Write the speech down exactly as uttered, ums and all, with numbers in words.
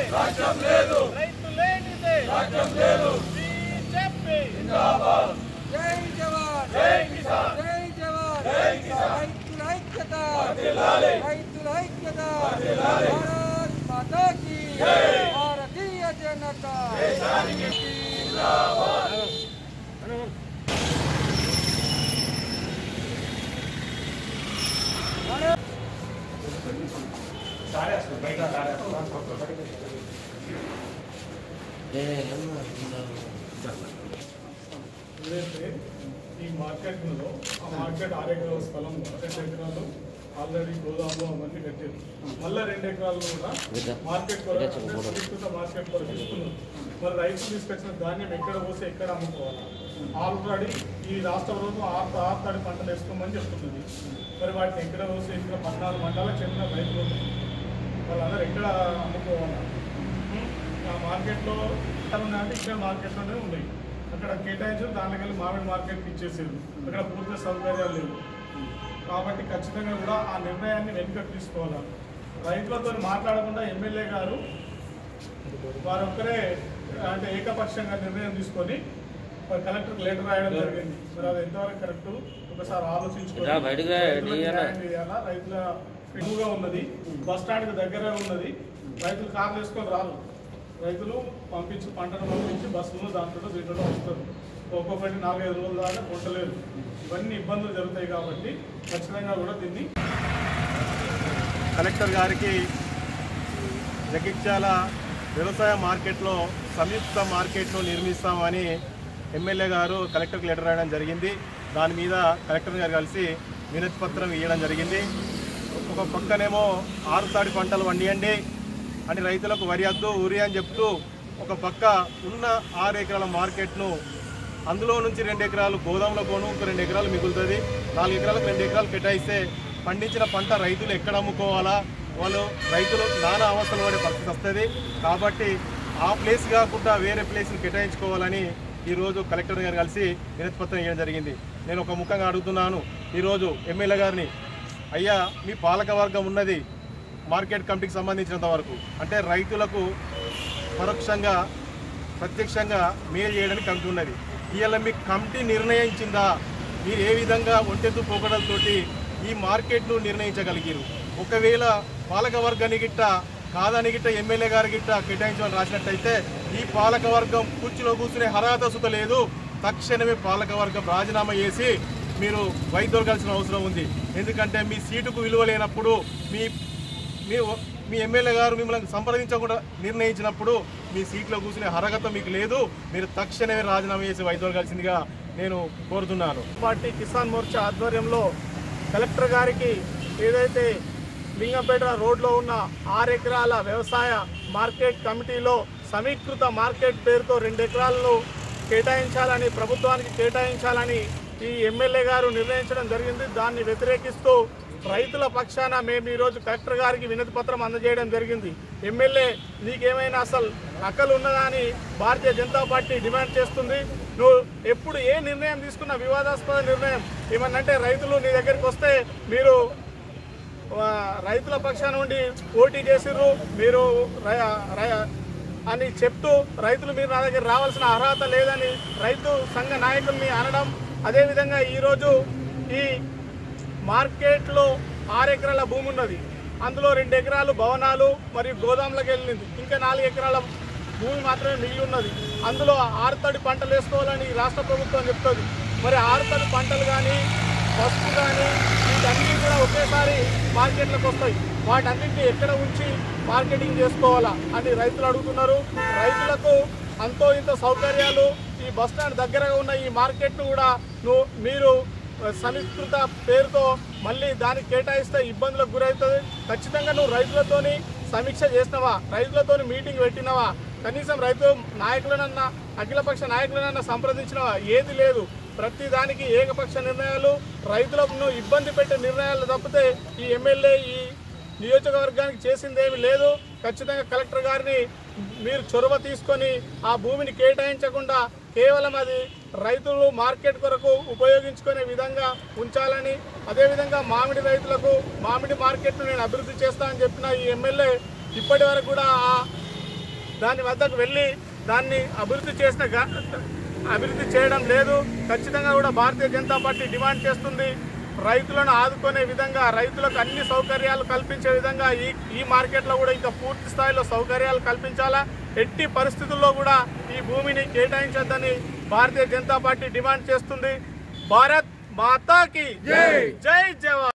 రాజ్యం లేదు, రైతు లేనిదే రాజ్యం లేదు. బీజేపీ జిందాబాద్. జై జవాన్, జై కిసాన్, జై జవాన్, జై కిసాన్. రైతుల ఐక్యత, వర్ధిల్లాలి, రైతుల ఐక్యత. వర్ధిల్లాలి. భారత్ మాతా కీ జై. భారతీయ జనతా దేశానికి జిందాబాద్. ఏదైతే ఈ మార్కెట్లో ఆ మార్కెట్ ఆరు ఎకరాల స్థలంలో రెండు ఎకరాలు ఆల్రెడీ గోదాములు అవన్నీ కట్టారు. మళ్ళీ రెండు ఎకరాలు కూడా మార్కెట్ కొరకు అంటే సమీకృత మార్కెట్ కొరకు ఇస్తున్నారు. మరి రైతులు తీసుకొచ్చిన ధాన్యం ఎక్కడ పోసి ఎక్కడ అమ్ముకోవాలి? ఆల్రెడీ ఈ రాష్ట్ర ప్రభుత్వం ఆరు ఆరు తడి పంటలు వేసుకోమని చెప్తున్నది. మరి వాటిని ఎక్కడ పోసి ఇక్కడ పద్నాలుగు మండలాలకు చెందిన రైతులు వాళ్ళందరూ ఎక్కడ అమ్ముకోవాలి? ఆ మార్కెట్లో అంటే ఇక్కడ మార్కెట్లోనే ఉన్నాయి. అక్కడ కేటాయించారు, దాంట్లోకి వెళ్ళి మామిడి మార్కెట్కి ఇచ్చేసారు. అక్కడ పూర్తి సౌకర్యాలు లేవు. కాబట్టి ఖచ్చితంగా కూడా ఆ నిర్ణయాన్ని వెనుకకు తీసుకోవాలి. రైతులతో మాట్లాడకుండా ఎమ్మెల్యే గారు వారొక్కరే అంటే ఏకపక్షంగా నిర్ణయం తీసుకొని మరి కలెక్టర్కి లెటర్ రాయడం జరిగింది. మరి అది ఎంతవరకు కరెక్ట్ ఒకసారి ఆలోచించుకోవాలి. రైతుల ఎక్కువగా ఉన్నది, బస్ స్టాండ్కి దగ్గర ఉన్నది. రైతులు కార్లు వేసుకొని రారు. రైతులు పంపించి పంటను పంపించి బస్సులో దాంట్లో దీంట్లో వస్తారు. ఒక్కొక్కటి నాలుగైదు రోజుల దాకా కొంటలేరు. ఇవన్నీ ఇబ్బందులు జరుగుతాయి. కాబట్టి ఖచ్చితంగా కూడా దీన్ని కలెక్టర్ గారికి జగిత్యాల వ్యవసాయ మార్కెట్లో సంయుక్త మార్కెట్ను నిర్మిస్తామని ఎమ్మెల్యే గారు కలెక్టర్కి లెటర్ రాయడం జరిగింది. దాని మీద కలెక్టర్ గారు కలిసి వినతి పత్రం ఇవ్వడం జరిగింది. ఒక పక్కనేమో ఆరు తాడి పంటలు వండియండి అని రైతులకు వరి వద్దు ఉరి అని చెప్తూ ఒక పక్క ఉన్న ఆరు ఎకరాల మార్కెట్ను అందులో నుంచి రెండు ఎకరాలు గోదాములో పోను, ఒక రెండు ఎకరాలు మిగులుతుంది. నాలుగు ఎకరాలకు రెండు ఎకరాలు కేటాయిస్తే పండించిన పంట రైతులు ఎక్కడ అమ్ముకోవాలా? వాళ్ళు రైతులు నానా అవస్థలు పడే పరిస్థితి వస్తుంది. కాబట్టి ఆ ప్లేస్ కాకుండా వేరే ప్లేస్ని కేటాయించుకోవాలని ఈరోజు కలెక్టర్ గారు కలిసి వినతి పత్రం ఇవ్వడం జరిగింది. నేను ఒక ముఖంగా అడుగుతున్నాను ఈరోజు ఎమ్మెల్యే గారిని, అయ్యా మీ పాలక వర్గం ఉన్నది మార్కెట్ కమిటీకి సంబంధించినంత వరకు అంటే రైతులకు పరోక్షంగా ప్రత్యక్షంగా మేలు చేయడానికి కమిటీ ఉన్నది. ఇవాళ మీ కమిటీ నిర్ణయించిందా? మీరు ఏ విధంగా ఒంటెత్తు పోకడలతోటి ఈ మార్కెట్ను నిర్ణయించగలిగారు? ఒకవేళ పాలక వర్గాన్ని గిట్ట కాదని గిట్ట ఎమ్మెల్యే గారి గిట్ట కేటాయించమని రాసినట్టయితే ఈ పాలక వర్గం కుర్చీలో కూర్చునే అర్హత సుత లేదు. తక్షణమే పాలక వర్గం రాజీనామా చేసి మీరు వైదొలగాల్సిన అవసరం ఉంది. ఎందుకంటే మీ సీటుకు విలువ లేనప్పుడు మీ మీ మీ ఎమ్మెల్యే గారు మిమ్మల్ని సంప్రదించకుండా నిర్ణయించినప్పుడు మీ సీట్లో కూర్చునే అర్హత మీకు లేదు. మీరు తక్షణమే రాజీనామా చేసి వైదొలగాల్సిందిగా నేను కోరుతున్నాను. పార్టీ కిసాన్ మోర్చా ఆధ్వర్యంలో కలెక్టర్ గారికి ఏదైతే లింగంపేట రోడ్లో ఉన్న ఆరు ఎకరాల వ్యవసాయ మార్కెట్ కమిటీలో సమీకృత మార్కెట్ పేరుతో రెండు ఎకరాలను కేటాయించాలని ప్రభుత్వానికి కేటాయించాలని ఈ ఎమ్మెల్యే గారు నిర్ణయించడం జరిగింది. దాన్ని వ్యతిరేకిస్తూ రైతుల పక్షాన మేము ఈరోజు కలెక్టర్ గారికి వినతి పత్రం అందజేయడం జరిగింది. ఎమ్మెల్యే నీకేమైనా అసలు అక్కలు ఉన్నదా అని భారతీయ జనతా పార్టీ డిమాండ్ చేస్తుంది. నువ్వు ఎప్పుడు ఏ నిర్ణయం తీసుకున్న వివాదాస్పద నిర్ణయం ఏమన్నంటే రైతులు నీ దగ్గరికి వస్తే మీరు రైతుల పక్షాన నుండి పోటీ చేసిర్రు మీరు అని చెప్తూ రైతులు మీరు నా దగ్గర రావాల్సిన అర్హత లేదని రైతు సంఘ నాయకుల్ని అనడం, అదేవిధంగా ఈరోజు ఈ మార్కెట్లో ఆరు ఎకరాల భూమి ఉన్నది, అందులో రెండు ఎకరాలు భవనాలు మరియు గోదాములకు వెళ్ళింది, ఇంకా నాలుగు ఎకరాల భూమి మాత్రమే మిగిలి ఉన్నది. అందులో ఆరుతడి పంటలు వేసుకోవాలని రాష్ట్ర ప్రభుత్వం చెప్తుంది. మరి ఆరుతడి పంటలు కానీ పసుపు కానీ వీటన్నీ కూడా ఒకేసారి మార్కెట్లకు వస్తాయి. వాటన్నింటినీ ఎక్కడ ఉంచి మార్కెటింగ్ చేసుకోవాలా అని రైతులు అడుగుతున్నారు. రైతులకు అంతో ఇంత సౌకర్యాలు ఈ బస్టాండ్ దగ్గరగా ఉన్న ఈ మార్కెట్ను కూడా నువ్వు మీరు సమీకృత పేరుతో మళ్ళీ దానికి కేటాయిస్తే ఇబ్బందులకు గురవుతుంది. ఖచ్చితంగా నువ్వు రైతులతోని సమీక్ష చేసినవా? రైతులతోని మీటింగ్ పెట్టినవా? కనీసం రైతు నాయకులనన్నా అఖిలపక్ష నాయకులనన్నా సంప్రదించినవా? ఏది లేదు. ప్రతి దానికి ఏకపక్ష నిర్ణయాలు, రైతులను ఇబ్బంది పెట్టే నిర్ణయాలు తప్పితే ఈ ఎమ్మెల్యే ఈ నియోజకవర్గానికి చేసిందేమీ లేదు. ఖచ్చితంగా కలెక్టర్ గారిని మీరు చొరవ తీసుకొని ఆ భూమిని కేటాయించకుండా కేవలం అది రైతులు మార్కెట్ కొరకు ఉపయోగించుకునే విధంగా ఉంచాలని, అదేవిధంగా మామిడి రైతులకు మామిడి మార్కెట్ను నేను అభివృద్ధి చేస్తానని చెప్పిన ఈ ఎమ్మెల్యే ఇప్పటి వరకు కూడా ఆ దాని వద్దకు వెళ్ళి దాన్ని అభివృద్ధి చేసిన అభివృద్ధి చేయడం లేదు. ఖచ్చితంగా కూడా భారతీయ జనతా పార్టీ డిమాండ్ చేస్తుంది, రైతులను ఆదుకునే విధంగా, రైతులకు అన్ని సౌకర్యాలు కల్పించే విధంగా ఈ ఈ మార్కెట్లో కూడా ఇంకా పూర్తి స్థాయిలో సౌకర్యాలు కల్పించాలా. ఎట్టి పరిస్థితుల్లో కూడా ఈ భూమిని కేటాయించొద్దని భారతీయ జనతా పార్టీ డిమాండ్ చేస్తుంది. భారత్ మాతాకి జై జై జవాన్.